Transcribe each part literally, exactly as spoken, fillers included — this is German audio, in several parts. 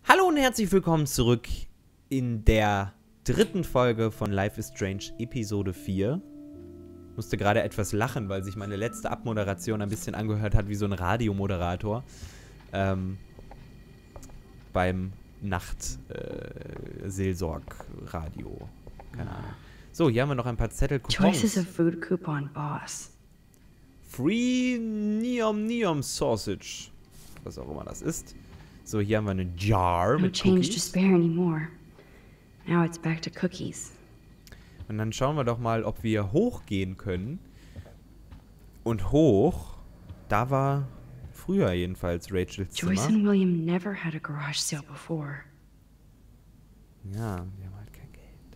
Hallo und herzlich willkommen zurück in der dritten Folge von Life is Strange Episode vier. Ich musste gerade etwas lachen, weil sich meine letzte Abmoderation ein bisschen angehört hat wie so ein Radiomoderator. Ähm, beim Nacht-Seelsorg-Radio. Äh, Keine Ahnung. So, hier haben wir noch ein paar Zettel. Choice is a food coupon boss. Free Neom Neom Sausage. Was auch immer das ist. So, hier haben wir eine Jar No mit change to Cookies. spare anymore. Now it's back to cookies. Und dann schauen wir doch mal, ob wir hochgehen können. Und hoch, da war früher jedenfalls Rachels Joyce Zimmer. and William never had a garage sale before. Ja, wir haben halt kein Geld.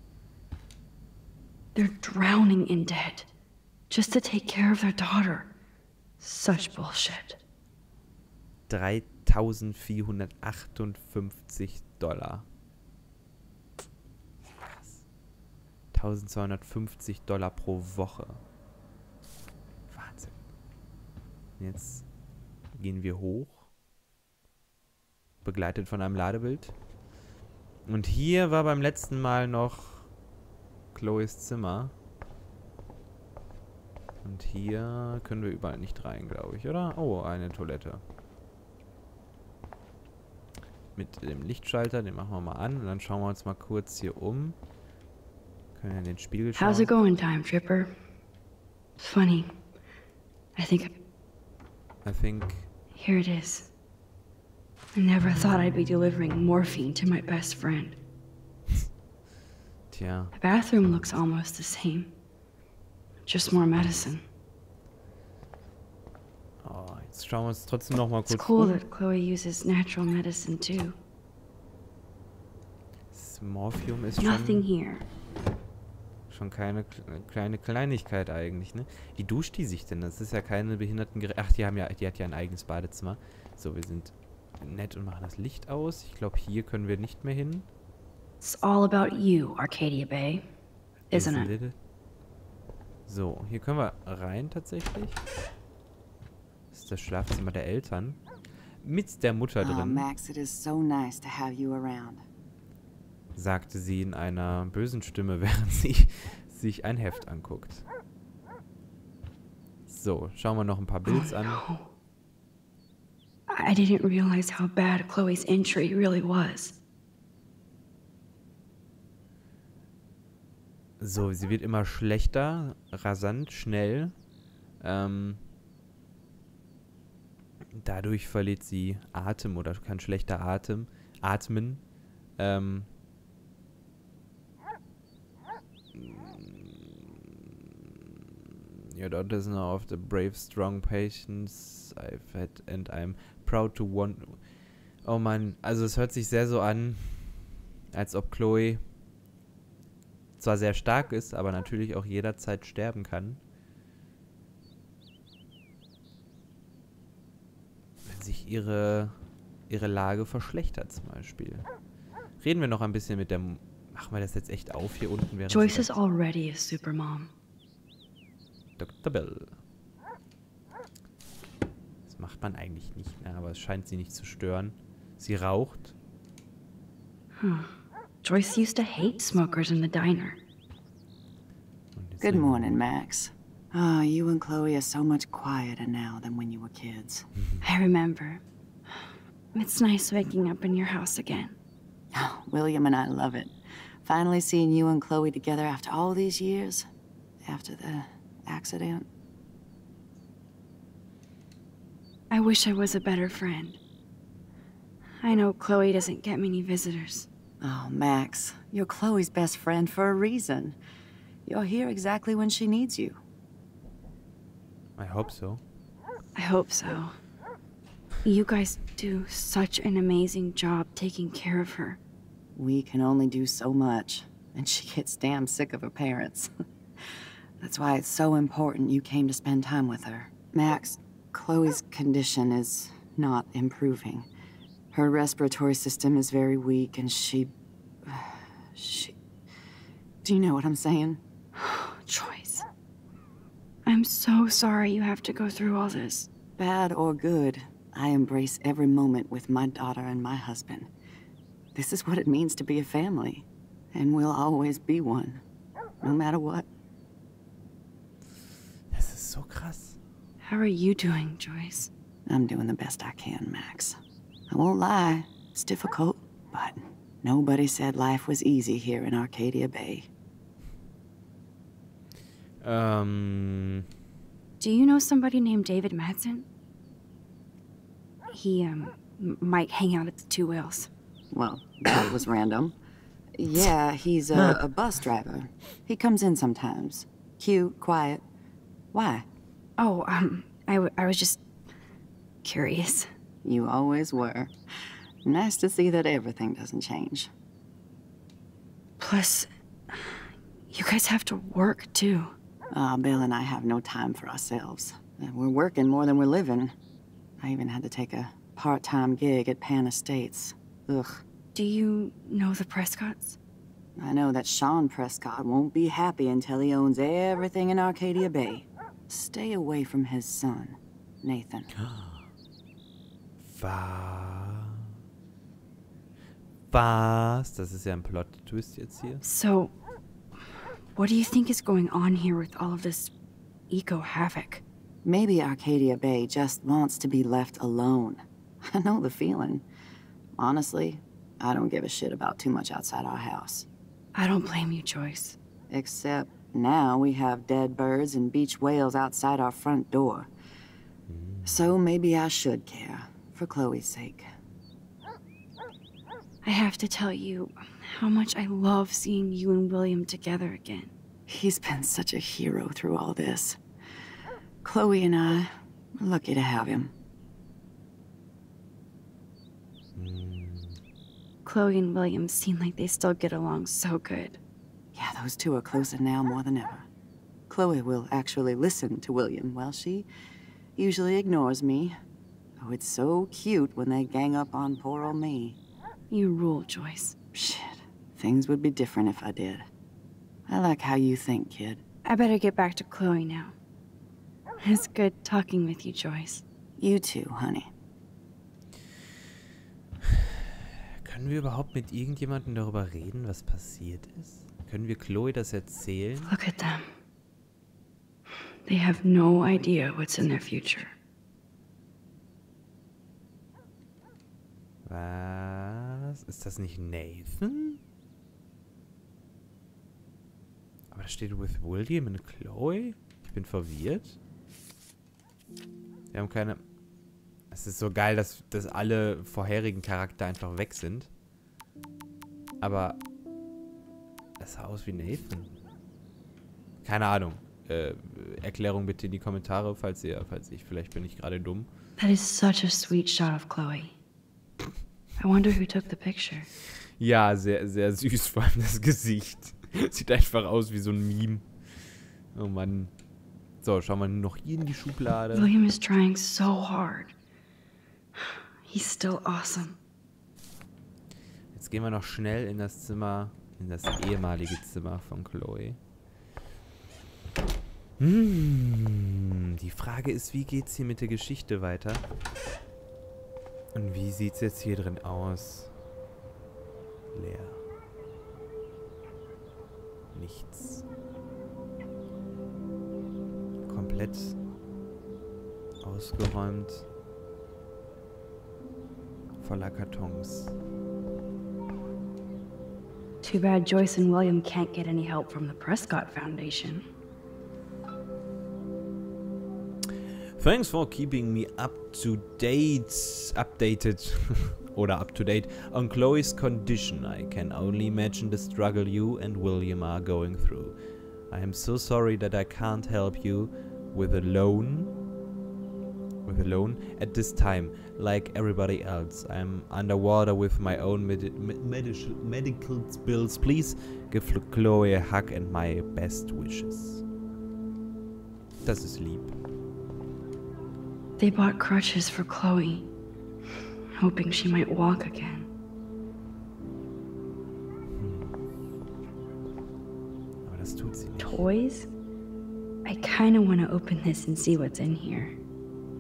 They're drowning in debt just to take care of their daughter. Such bullshit. dreitausendvierhundertachtundfünfzig Dollar. Krass. eintausendzweihundertfünfzig Dollar pro Woche. Wahnsinn. Jetzt gehen wir hoch. Begleitet von einem Ladebild. Und hier war beim letzten Mal noch Chloes Zimmer. Und hier können wir überall nicht rein, glaube ich, oder? Oh, eine Toilette. Mit dem Lichtschalter, den machen wir mal an. Und dann schauen wir uns mal kurz hier um. Können wir in den Spiegel schauen. How's it going, Time Tripper? Funny. I think... I think... Here it is. I never thought I'd be delivering morphine to my best friend. Tja. The bathroom looks almost the same. Just more medicine. Oh, jetzt schauen wir uns trotzdem noch mal It's kurz cool um. that Chloe uses natural medicine too. Das Morphium ist Nothing schon, here. schon keine kle- kleine Kleinigkeit eigentlich, ne? Wie duscht die sich denn? Das ist ja keine Behindertengere... Ach, die haben ja, die hat ja ein eigenes Badezimmer. So, wir sind nett und machen das Licht aus. Ich glaube, hier können wir nicht mehr hin. It's all about you, Arcadia Bay. Isn't it? it? So, hier können wir rein tatsächlich. Das ist das Schlafzimmer der Eltern. Mit der Mutter Oh, drin, Max, it is so nice to have you around. sagte sie in einer bösen Stimme, während sie sich ein Heft anguckt. So, schauen wir noch ein paar Bilds an. No. I didn't realize how bad Chloe's injury really was. So, sie wird immer schlechter, rasant, schnell. Ähm, dadurch verliert sie Atem oder kann schlechter Atem, atmen. Ähm, Your daughter is now of the brave, strong patience I've had and I'm proud to want... Oh Mann, also es hört sich sehr so an, als ob Chloe zwar sehr stark ist, aber natürlich auch jederzeit sterben kann. Wenn sich ihre, ihre Lage verschlechtert zum Beispiel. Reden wir noch ein bisschen mit der... M Machen wir das jetzt echt auf hier unten? Während Joyce sie is already a supermom. Doktor Bell. Das macht man eigentlich nicht, ne? Aber es scheint sie nicht zu stören. Sie raucht. Huh. Joyce used to hate smokers in the diner. Und jetzt Good nehmen wir- morning, Max. Oh, you and Chloe are so much quieter now than when you were kids. I remember. It's nice waking up in your house again. Oh, William and I love it. Finally seeing you and Chloe together after all these years. After the accident. I wish I was a better friend. I know Chloe doesn't get many visitors. Oh, Max, you're Chloe's best friend for a reason. You're here exactly when she needs you. I hope so. I hope so. You guys do such an amazing job taking care of her. We can only do so much, and she gets damn sick of her parents. That's why it's so important you came to spend time with her. Max, Chloe's condition is not improving. Her respiratory system is very weak, and she... she... Do you know what I'm saying? Joyce. I'm so sorry you have to go through all this. Bad or good, I embrace every moment with my daughter and my husband. This is what it means to be a family. And we'll always be one. No matter what. Das ist so krass. How are you doing, Joyce? I'm doing the best I can, Max. I won't lie. It's difficult, but nobody said life was easy here in Arcadia Bay. Ähm... Do you know somebody named David Madsen? He, um, m- might hang out at the Two Whales. Well, that was random. Yeah, he's a, a bus driver. He comes in sometimes. Cute, quiet. Why? Oh, um, I, w I was just curious. You always were. Nice to see that everything doesn't change. Plus, you guys have to work, too. Uh, Bill and I have no time for ourselves. We're working more than we're living. I even had to take a part-time gig at Pan Estates. Ugh. Do you know the Prescotts? I know that Sean Prescott won't be happy until he owns everything in Arcadia Bay. Stay away from his son, Nathan. Was? Was? Das ist ja ein Plot-Twist jetzt hier. So, what do you think is going on here with all of this eco-havoc? Maybe Arcadia Bay just wants to be left alone. I know the feeling. Honestly, I don't give a shit about too much outside our house. I don't blame you, Joyce. Except now we have dead birds and beach whales outside our front door. So maybe I should care, for Chloe's sake. I have to tell you how much I love seeing you and William together again. He's been such a hero through all this. Chloe and I, we're lucky to have him. Chloe and William seem like they still get along so good. Yeah, those two are closer now more than ever. Chloe will actually listen to William, while she usually ignores me. Oh, it's so cute when they gang up on poor old me. You rule, Joyce. Shit, things would be different if I did. I like how you think, kid. I better get back to Chloe now. It's good talking with you, Joyce. You too, honey. Können wir überhaupt mit irgendjemandem darüber reden, was passiert ist? Können wir Chloe das erzählen? Look at them. They have no idea what's in their future. Was? Ist das nicht Nathan? Aber da steht with William und Chloe? Ich bin verwirrt. Wir haben keine... Es ist so geil, dass, dass alle vorherigen Charakter einfach weg sind. Aber das sah aus wie Nathan. Keine Ahnung. Äh, Erklärung bitte in die Kommentare, falls ihr, falls ich, vielleicht bin ich gerade dumm. That is such a sweet shot of Chloe. I wonder who took the picture. Ja, sehr, sehr süß, vor allem das Gesicht. Sieht einfach aus wie so ein Meme. Oh Mann. So, schauen wir noch hier in die Schublade. William is trying so hard. He's still awesome. Jetzt gehen wir noch schnell in das Zimmer, in das ehemalige Zimmer von Chloe. Hm, die Frage ist, wie geht's hier mit der Geschichte weiter? Und wie sieht's jetzt hier drin aus? Leer. Nichts. Komplett ausgeräumt. Voller Kartons. Too bad Joyce and William can't get any help from the Prescott Foundation. Thanks for keeping me up to date, updated, oder up to date on Chloe's condition. I can only imagine the struggle you and William are going through. I am so sorry that I can't help you with a loan, with a loan at this time, like everybody else. I am underwater with my own medi medical medical bills. Please give Chloe a hug and my best wishes. Das ist lieb. They bought crutches for Chloe, hoping she might walk again. Aber das tut sie nicht. Toys? I kinda wanna open this and see what's in here.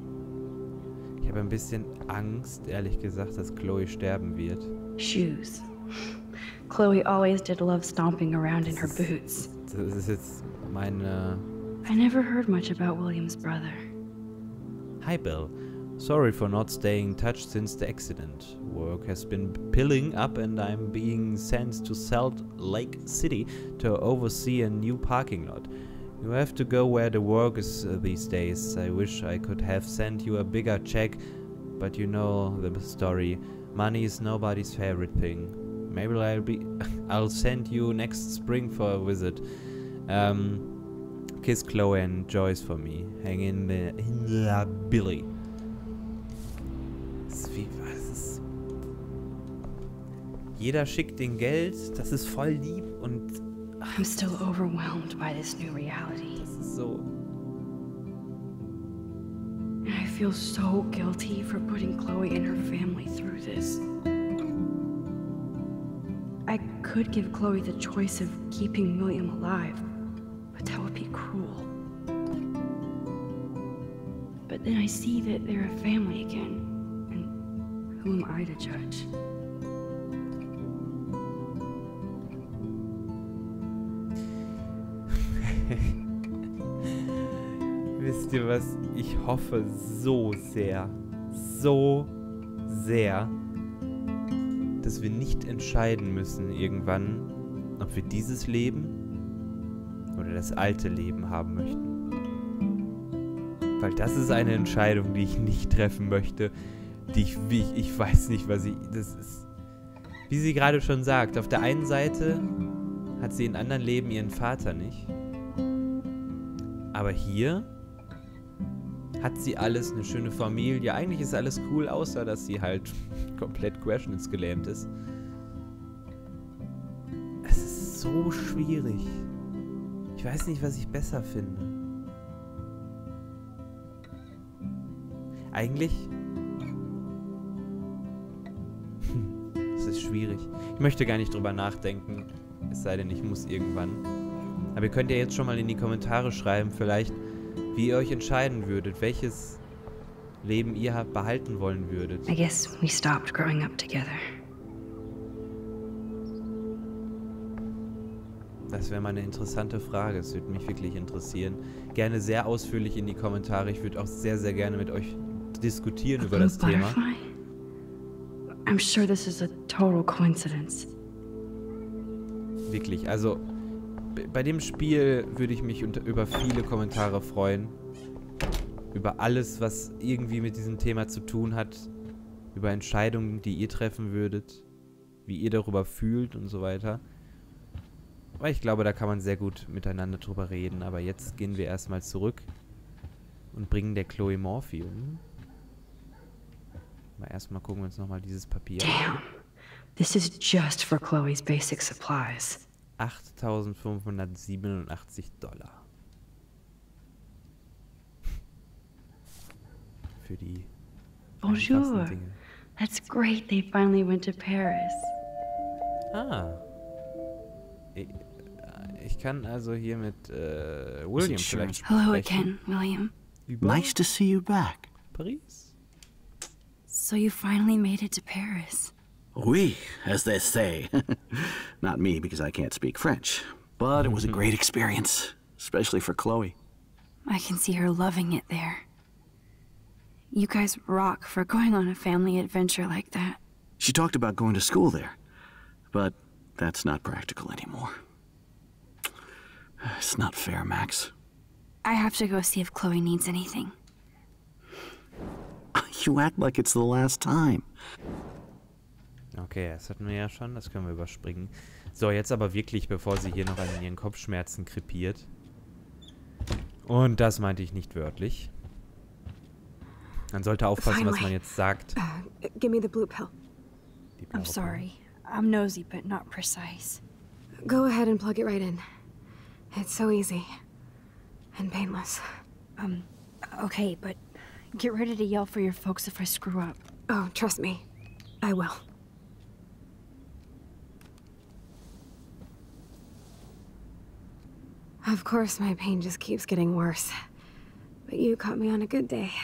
Ich habe ein bisschen Angst, ehrlich gesagt, dass Chloe sterben wird. Shoes. Chloe always did love stomping around in her boots. Das ist jetzt meine... I never heard much about William's brother. Hi, Bill. Sorry for not staying in touch since the accident. Work has been piling up and I'm being sent to Salt Lake City to oversee a new parking lot. You have to go where the work is uh, these days. I wish I could have sent you a bigger check, but you know the story. Money is nobody's favorite thing. Maybe I'll be... I'll send you next spring for a visit. Um... Kiss Chloe and Joyce for me. Hang in there, in the Billy. Das ist wie, was ist? Jeder schickt den Geld, das ist voll lieb und... I'm still overwhelmed by this new reality. Das ist so... And I feel so guilty for putting Chloe and her family through this. I could give Chloe the choice of keeping William alive. But that would be cruel. But then I see that they're a family again. And who am I to judge? Wisst ihr was? Ich hoffe so sehr, so sehr, dass wir nicht entscheiden müssen irgendwann, ob wir dieses Leben oder das alte Leben haben möchten. Weil das ist eine Entscheidung, die ich nicht treffen möchte. Die ich, wie ich, ich weiß nicht, was ich, das ist, wie sie gerade schon sagt, auf der einen Seite hat sie in anderen Leben ihren Vater nicht. Aber hier hat sie alles, eine schöne Familie. Eigentlich ist alles cool, außer dass sie halt komplett querschnittsgelähmt ist. Es ist so schwierig. Ich weiß nicht, was ich besser finde. Eigentlich... Hm, es ist schwierig. Ich möchte gar nicht drüber nachdenken. Es sei denn, ich muss irgendwann. Aber ihr könnt ja jetzt schon mal in die Kommentare schreiben, vielleicht, wie ihr euch entscheiden würdet, welches Leben ihr behalten wollen würdet. I guess we stopped growing up together. Das wäre mal eine interessante Frage. Es würde mich wirklich interessieren. Gerne sehr ausführlich in die Kommentare. Ich würde auch sehr, sehr gerne mit euch diskutieren über das Thema. I'm sure this is a total coincidence. Wirklich, also bei dem Spiel würde ich mich unter, über viele Kommentare freuen. Über alles, was irgendwie mit diesem Thema zu tun hat. Über Entscheidungen, die ihr treffen würdet. Wie ihr darüber fühlt und so weiter. Aber ich glaube, da kann man sehr gut miteinander drüber reden. Aber jetzt gehen wir erstmal zurück und bringen der Chloe Morphium. Mal erstmal gucken wir uns nochmal dieses Papier an. Damn, this is just for Chloe's basic supplies. achttausendfünfhundertsiebenundachtzig Dollar. Für die Bonjour. Dinge. That's great they finally went to Paris. Ah. Ich, ich kann also hier mit äh, William vielleicht Hello sprechen. again, William. Über Nice to see you back. Paris. So you finally made it to Paris. Oui, as they say. Not me, because I can't speak French. But it was a great experience, especially for Chloe. I can see her loving it there. You guys rock for going on a family adventure like that. She talked about going to school there, but that's not practical anymore. It's not fair, Max. I have to go see if Chloe needs anything. You act like it's the last time. Okay, das hatten wir ja schon, das können wir überspringen. So, jetzt aber wirklich, bevor sie hier noch an ihren Kopfschmerzen krepiert. Und das meinte ich nicht wörtlich. Man sollte aufpassen, was man jetzt sagt. Uh, give me the blue pill. Die blaue I'm sorry. I'm nosy, but not precise. Go ahead and plug it right in. It's so easy. And painless. Um, okay, but get ready to yell for your folks if I screw up. Oh, trust me. I will. Of course, my pain just keeps getting worse. But you caught me on a good day.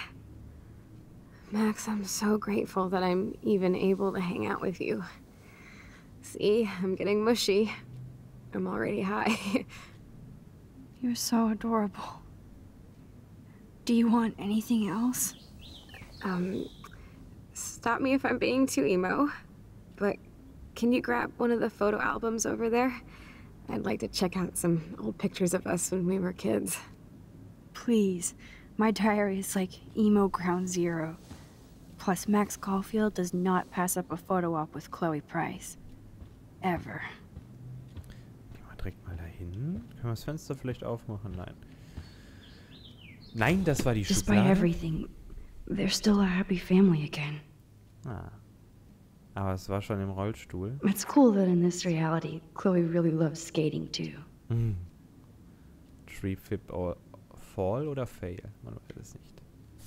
Max, I'm so grateful that I'm even able to hang out with you. See, I'm getting mushy. I'm already high. You're so adorable. Do you want anything else? Um, stop me if I'm being too emo, but can you grab one of the photo albums over there? I'd like to check out some old pictures of us when we were kids. Please. My diary is like emo ground zero. Plus, Max Caulfield does not pass up a photo op with Chloe Price. Ever. Gehen wir direkt mal dahin. Können wir das Fenster vielleicht aufmachen? Nein. Nein, das war die Despite Schublade. everything, they're still a happy family again. Ah. Aber es war schon im Rollstuhl. It's cool that in this reality, Chloe really loves skating too. Hm. Tree Flip or Fall oder Fail? Man weiß es nicht.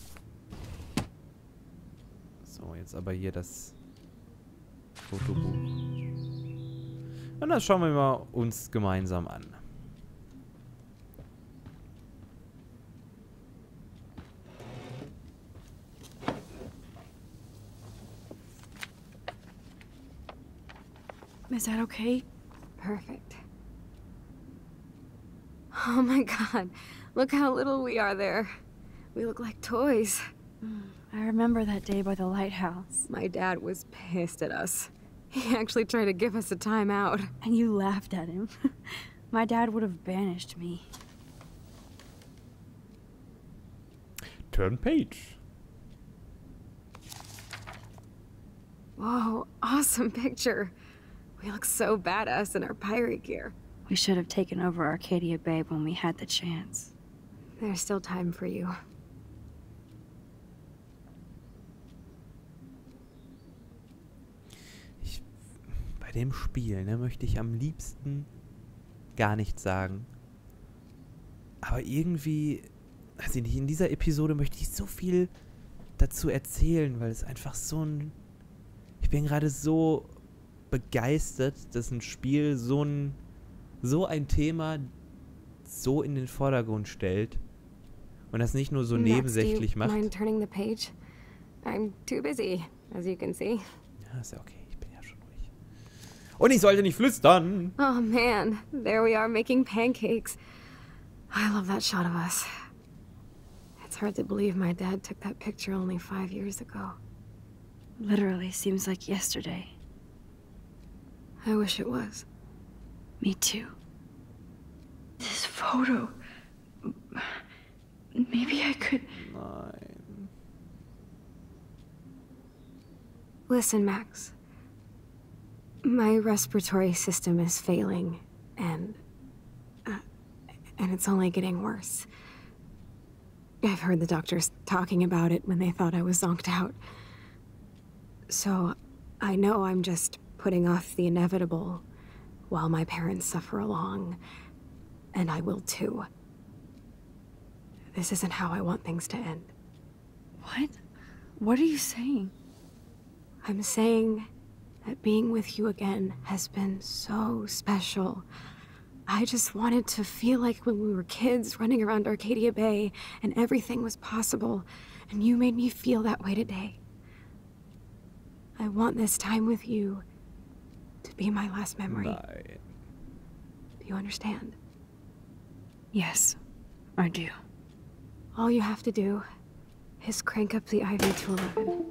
So, jetzt aber hier das Fotobuch. Und das schauen wir mal uns gemeinsam an. Is that okay? Perfect. Oh my god, look how little we are there. We look like toys. I remember that day by the lighthouse. My dad was pissed at us. He actually tried to give us a timeout. And you laughed at him. My dad would have banished me. Turn page. Whoa, awesome picture. We look so badass in our pirate gear. We should have taken over Arcadia Bay when we had the chance. There's still time for you. Ich, bei dem Spiel, ne, möchte ich am liebsten gar nichts sagen. Aber irgendwie, also nicht, in dieser Episode möchte ich so viel dazu erzählen, weil es einfach so ein... Ich bin gerade so begeistert, dass ein Spiel so ein, so ein Thema so in den Vordergrund stellt und das nicht nur so Max, nebensächlich do you macht. mind turning the page? I'm too busy, as you can see. Ja, ist ja okay, ich bin ja schon ruhig. Und ich sollte nicht flüstern. Oh man, there we are making pancakes. I love that shot of us. It's hard to believe my dad took that picture only five years ago. Literally seems like yesterday. I wish it was. Me too. This photo... Maybe I could... Nein. Listen, Max. My respiratory system is failing, and... Uh, and it's only getting worse. I've heard the doctors talking about it when they thought I was zonked out. So, I know I'm just putting off the inevitable while my parents suffer along, and I will too. This isn't how I want things to end. What? What are you saying? I'm saying that being with you again has been so special. I just wanted to feel like when we were kids running around Arcadia Bay and everything was possible, and you made me feel that way today. I want this time with you to be my last memory. Nein. Do you understand? Yes, I do. All you have to do is crank up the I V to eleven.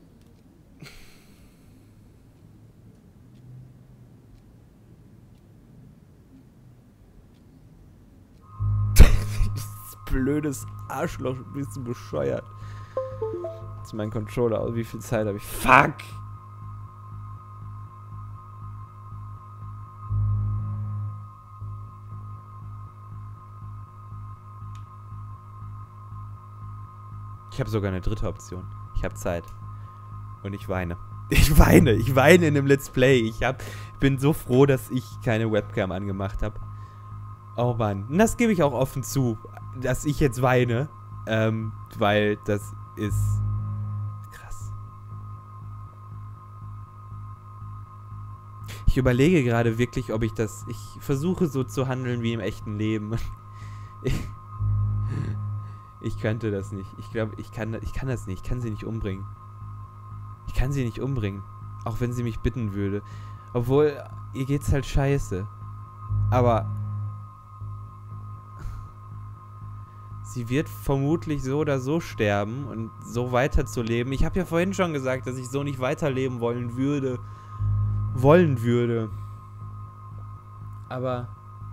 Dieses blödes Arschloch, ein bisschen bescheuert. Das ist mein Controller aus. Wie viel Zeit habe ich? Fuck! Ich habe sogar eine dritte Option. Ich habe Zeit. Und ich weine. Ich weine. Ich weine in einem Let's Play. Ich hab, bin so froh, dass ich keine Webcam angemacht habe. Oh Mann. Und das gebe ich auch offen zu, dass ich jetzt weine. Ähm, weil das ist krass. Ich überlege gerade wirklich, ob ich das... Ich versuche so zu handeln wie im echten Leben. Ich... Ich könnte das nicht. Ich glaube, ich kann, ich kann das nicht. Ich kann sie nicht umbringen. Ich kann sie nicht umbringen. Auch wenn sie mich bitten würde. Obwohl, ihr geht's halt scheiße. Aber sie wird vermutlich so oder so sterben und so weiterzuleben. Ich habe ja vorhin schon gesagt, dass ich so nicht weiterleben wollen würde. Wollen würde. Aber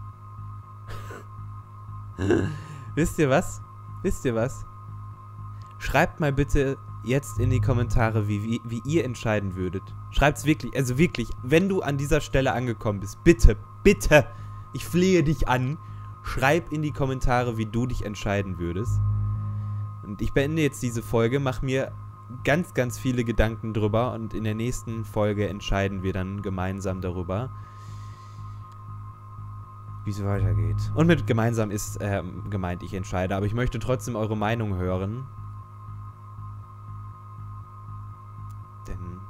wisst ihr was? Wisst ihr was? Schreibt mal bitte jetzt in die Kommentare, wie, wie, wie ihr entscheiden würdet. Schreibt's wirklich, also wirklich, wenn du an dieser Stelle angekommen bist, bitte, bitte, ich flehe dich an, schreib in die Kommentare, wie du dich entscheiden würdest. Und ich beende jetzt diese Folge, mach mir ganz, ganz viele Gedanken drüber und in der nächsten Folge entscheiden wir dann gemeinsam darüber, wie es weitergeht. Und mit gemeinsam ist ähm, gemeint, ich entscheide, aber ich möchte trotzdem eure Meinung hören. Denn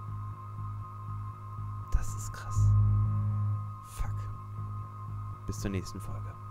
das ist krass. Fuck. Bis zur nächsten Folge.